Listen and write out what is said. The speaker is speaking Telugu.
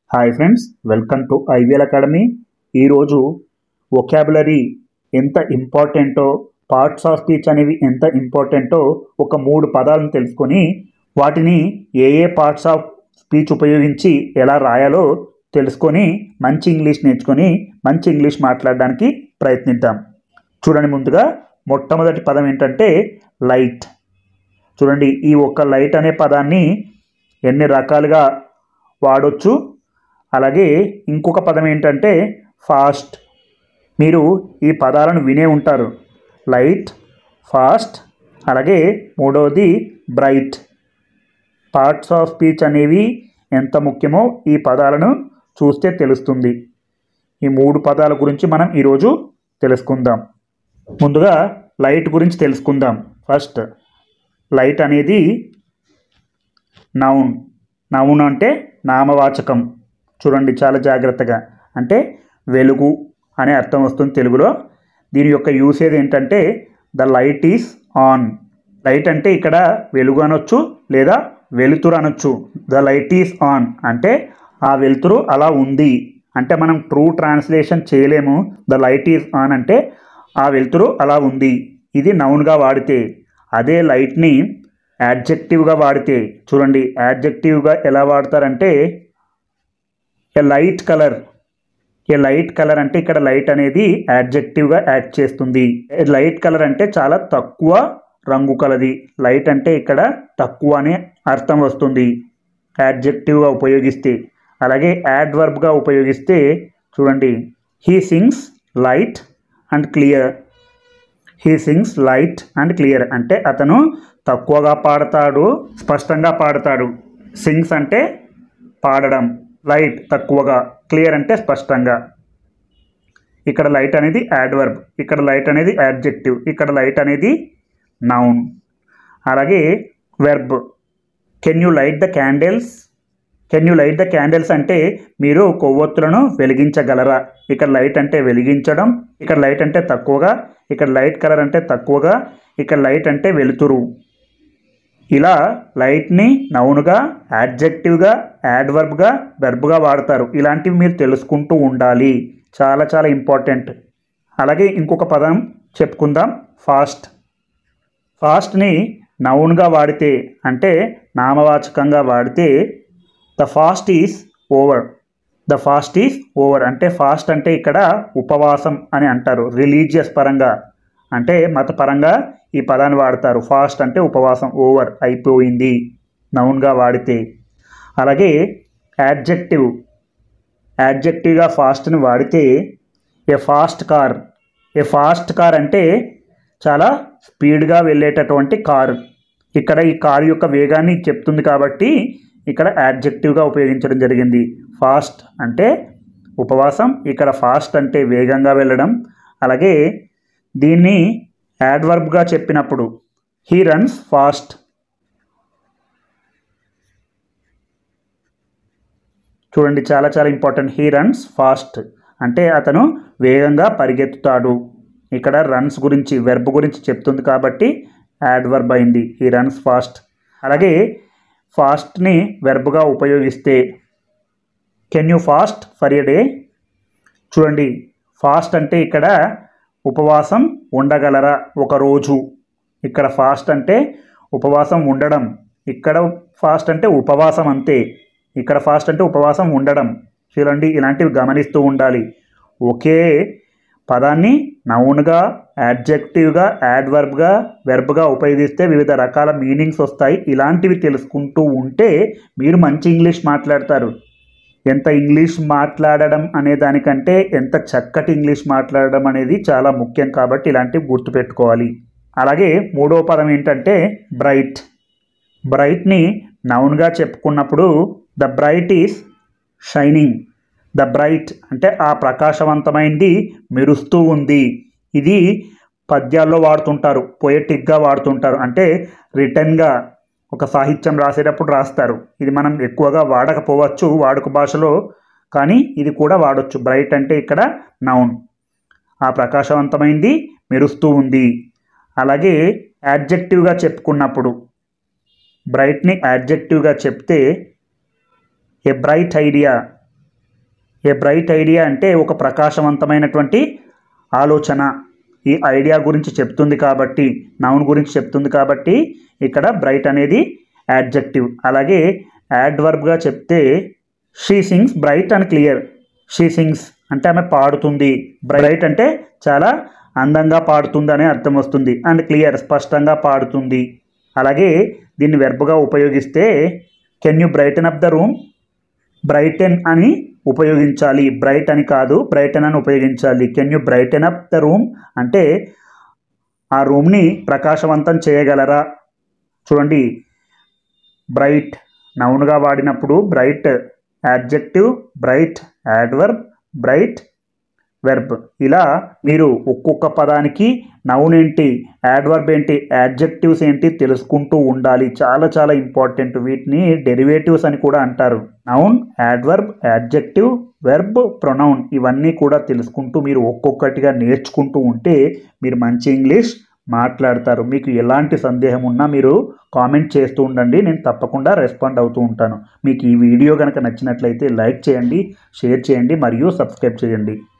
Hi friends, welcome to IVL academy. ఈరోజు వొకాబులరీ ఎంత ఇంపార్టెంటో, పార్ట్స్ ఆఫ్ స్పీచ్ అనేవి ఎంత ఇంపార్టెంటో ఒక 3 పదాలను తెలుసుకొని వాటిని ఏ పార్ట్స్ ఆఫ్ స్పీచ్ ఉపయోగించి ఎలా రాయాలో తెలుసుకొని మంచి ఇంగ్లీష్ నేర్చుకొని మంచి ఇంగ్లీష్ మాట్లాడడానికి ప్రయత్నిద్దాం. చూడండి, ముందుగా మొట్టమొదటి పదం ఏంటంటే లైట్. చూడండి, ఈ ఒక్క లైట్ అనే పదాన్ని ఎన్ని రకాలుగా వాడొచ్చు. అలాగే ఇంకొక పదం ఏంటంటే ఫాస్ట్. మీరు ఈ పదాలను వినే ఉంటారు, లైట్, ఫాస్ట్. అలాగే మూడవది బ్రైట్. పార్ట్స్ ఆఫ్ స్పీచ్ అనేవి ఎంత ముఖ్యమో ఈ పదాలను చూస్తే తెలుస్తుంది. ఈ 3 పదాల గురించి మనం ఈరోజు తెలుసుకుందాం. ముందుగా లైట్ గురించి తెలుసుకుందాం. ఫస్ట్, లైట్ అనేది నౌన్. నౌన్ అంటే నామవాచకం. చూడండి చాలా జాగ్రత్తగా, అంటే వెలుగు అనే అర్థం వస్తుంది తెలుగులో. దీని యొక్క యూసేజ్ ఏంటంటే the light is on. Light అంటే ఇక్కడ వెలుగు అనొచ్చు లేదా వెలుతురు అనొచ్చు. ద లైట్ ఈస్ ఆన్ అంటే ఆ వెలుతురు అలా ఉంది అంటే మనం ట్రూ ట్రాన్స్లేషన్ చేయలేము. ద లైట్ ఈస్ ఆన్ అంటే ఆ వెలుతురు అలా ఉంది. ఇది నౌన్గా వాడితే. అదే లైట్ని యాడ్జెక్టివ్గా వాడితే, చూడండి యాడ్జెక్టివ్గా ఎలా వాడతారంటే a light colour. A light colour అంటే ఇక్కడ లైట్ అనేది యాడ్జెక్టివ్గా యాడ్ చేస్తుంది. లైట్ కలర్ అంటే చాలా తక్కువ రంగు కలది. లైట్ అంటే ఇక్కడ తక్కువ అనే అర్థం వస్తుంది యాడ్జెక్టివ్గా ఉపయోగిస్తే. అలాగే యాడ్వర్బ్గా ఉపయోగిస్తే చూడండి, he sings light and clear. He sings light and clear అంటే అతను తక్కువగా పాడతాడు, స్పష్టంగా పాడతాడు. సింగ్స్ అంటే పాడడం, లైట్ తక్కువగా, క్లియర్ అంటే స్పష్టంగా. ఇక్కడ లైట్ అనేది యాడ్వర్బ్, ఇక్కడ లైట్ అనేది యాడ్జెక్టివ్, ఇక్కడ లైట్ అనేది నౌన్. అలాగే verb, can you light the candles. Can you light the candles అంటే మీరు కొవ్వొత్తులను వెలిగించగలరా. ఇక్కడ లైట్ అంటే వెలిగించడం, ఇక్కడ లైట్ అంటే తక్కువగా, ఇక్కడ లైట్ కలర్ అంటే తక్కువగా, ఇక్కడ లైట్ అంటే వెలుతురు. ఇలా లైట్ని నౌన్గా, యాడ్జెక్టివ్గా, యాడ్వర్బ్గా, వెర్బ్గా వాడతారు. ఇలాంటివి మీరు తెలుసుకుంటూ ఉండాలి, చాలా చాలా ఇంపార్టెంట్. అలాగే ఇంకొక పదం చెప్పుకుందాం, ఫాస్ట్. ఫాస్ట్ని నౌన్గా వాడితే అంటే నామవాచకంగా వాడితే the fast is over. The fast is over అంటే ఫాస్ట్ అంటే ఇక్కడ ఉపవాసం అని అంటారు. రిలీజియస్ పరంగా అంటే మతపరంగా ఈ పదాన్ని వాడతారు. ఫాస్ట్ అంటే ఉపవాసం, ఓవర్ అయిపోయింది నౌన్గా వాడితే. అలాగే యాడ్జెక్టివ్. యాడ్జెక్టివ్గా ఫాస్ట్ని వాడితే a fast car. A fast car అంటే చాలా స్పీడ్గా వెళ్ళేటటువంటి కారు. ఇక్కడ ఈ కారు యొక్క వేగాన్ని చెప్తుంది కాబట్టి ఇక్కడ యాడ్జెక్టివ్గా ఉపయోగించడం జరిగింది. ఫాస్ట్ అంటే ఉపవాసం, ఇక్కడ ఫాస్ట్ అంటే వేగంగా వెళ్ళడం. అలాగే దీన్ని యాడ్వర్బ్గా చెప్పినప్పుడు హీ రన్స్ ఫాస్ట్. చూడండి చాలా చాలా ఇంపార్టెంట్. హీ రన్స్ ఫాస్ట్ అంటే అతను వేగంగా పరిగెత్తుతాడు. ఇక్కడ రన్స్ గురించి, వెర్బ్ గురించి చెప్తుంది కాబట్టి యాడ్వర్బ్ అయింది, హీ రన్స్ ఫాస్ట్. అలాగే ఫాస్ట్ని వెర్బ్గా ఉపయోగిస్తే can you fast for a day. చూడండి, ఫాస్ట్ అంటే ఇక్కడ ఉపవాసం ఉండగలరా ఒకరోజు. ఇక్కడ ఫాస్ట్ అంటే ఉపవాసం ఉండడం, ఇక్కడ ఫాస్ట్ అంటే ఉపవాసం అంతే. ఇక్కడ ఫాస్ట్ అంటే ఉపవాసం ఉండడం. చూడండి, ఇలాంటివి గమనిస్తూ ఉండాలి. ఒకే పదాన్ని నౌన్గా, యాడ్జెక్టివ్గా, యాడ్వర్బ్గా, వెర్బ్గా ఉపయోగిస్తే వివిధ రకాల మీనింగ్స్ వస్తాయి. ఇలాంటివి తెలుసుకుంటూ ఉంటే మీరు మంచి ఇంగ్లీష్ మాట్లాడతారు. ఎంత ఇంగ్లీష్ మాట్లాడడం అనే దానికంటే ఎంత చక్కటి ఇంగ్లీష్ మాట్లాడడం అనేది చాలా ముఖ్యం కాబట్టి ఇలాంటివి గుర్తుపెట్టుకోవాలి. అలాగే మూడవ పదం ఏంటంటే బ్రైట్. బ్రైట్ని నౌన్గా చెప్పుకున్నప్పుడు the bright is shining. The bright అంటే ఆ ప్రకాశవంతమైంది, మెరుస్తూ ఉంది. ఇది పద్యాల్లో వాడుతుంటారు, పొయటిక్గా వాడుతుంటారు, అంటే రిటర్న్గా ఒక సాహిత్యం రాసేటప్పుడు రాస్తారు. ఇది మనం ఎక్కువగా వాడకపోవచ్చు వాడుక భాషలో, కానీ ఇది కూడా వాడచ్చు. బ్రైట్ అంటే ఇక్కడ నౌన్, ఆ ప్రకాశవంతమైంది, మెరుస్తూ ఉంది. అలాగే యాడ్జెక్టివ్గా చెప్పుకున్నప్పుడు బ్రైట్ని యాడ్జెక్టివ్గా చెప్తే a bright idea. A bright idea అంటే ఒక ప్రకాశవంతమైనటువంటి ఆలోచన. ఈ ఐడియా గురించి చెప్తుంది కాబట్టి, నౌన్ గురించి చెప్తుంది కాబట్టి ఇక్కడ బ్రైట్ అనేది యాడ్జెక్టివ్. అలాగే యాడ్వర్బ్గా చెప్తే she sings bright and clear. She sings అంటే ఆమె పాడుతుంది, బ్రైట్ అంటే చాలా అందంగా పాడుతుంది అనే అర్థం వస్తుంది, అండ్ క్లియర్ స్పష్టంగా పాడుతుంది. అలాగే దీన్ని వెర్బ్గా ఉపయోగిస్తే can you brighten up the room, brighten అని ఉపయోగించాలి, బ్రైట్ అని కాదు, బ్రైటన్ అని ఉపయోగించాలి. Can you brighten up the room అంటే ఆ రూమ్ని ప్రకాశవంతం చేయగలరా. చూడండి, బ్రైట్ నౌన్గా వాడినప్పుడు bright adjective, bright adverb, bright verb. ఇలా మీరు ఒక్కొక్క పదానికి నౌన్ ఏంటి, యాడ్వర్బ్ ఏంటి, యాడ్జెక్టివ్స్ ఏంటి తెలుసుకుంటూ ఉండాలి. చాలా చాలా ఇంపార్టెంట్. వీటిని డెరివేటివ్స్ అని కూడా అంటారు. Noun, adverb, adjective, verb, pronoun ఇవన్నీ కూడా తెలుసుకుంటూ మీరు ఒక్కొక్కటిగా నేర్చుకుంటూ ఉంటే మీరు మంచి ఇంగ్లీష్ మాట్లాడతారు. మీకు ఎలాంటి సందేహం ఉన్నా మీరు కామెంట్ చేస్తూ ఉండండి, నేను తప్పకుండా రెస్పాండ్ అవుతూ ఉంటాను. మీకు ఈ వీడియో కనుక నచ్చినట్లయితే లైక్ చేయండి, షేర్ చేయండి మరియు సబ్స్క్రైబ్ చేయండి.